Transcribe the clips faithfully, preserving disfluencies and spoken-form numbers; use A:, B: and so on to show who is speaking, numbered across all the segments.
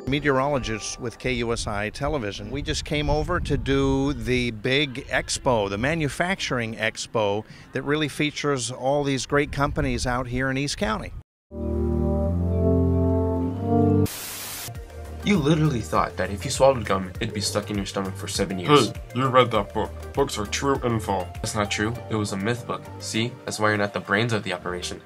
A: Meteorologists with G U H S D television. We just came over to do the big expo, the manufacturing expo that really features all these great companies out here in East County.
B: You literally thought that if you swallowed gum, it'd be stuck in your stomach for seven years.
C: Hey, you read that book. Books are true info.
B: That's not true. It was a myth book. See? That's why you're not the brains of the operation.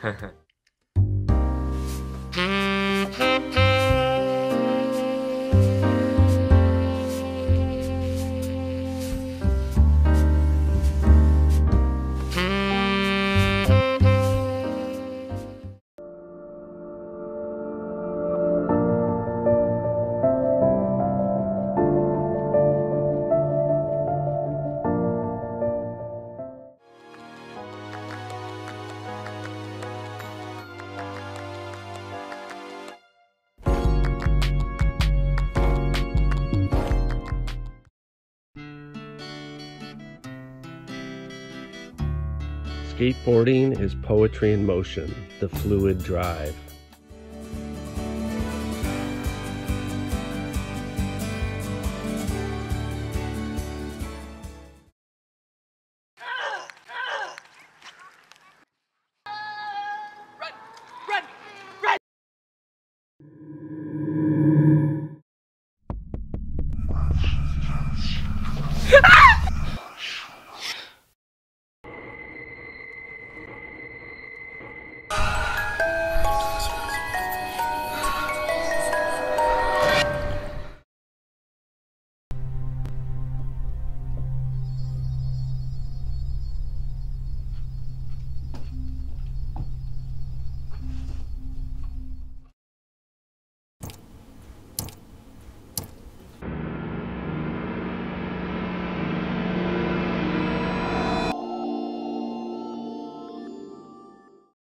D: Skateboarding is poetry in motion, the fluid drive.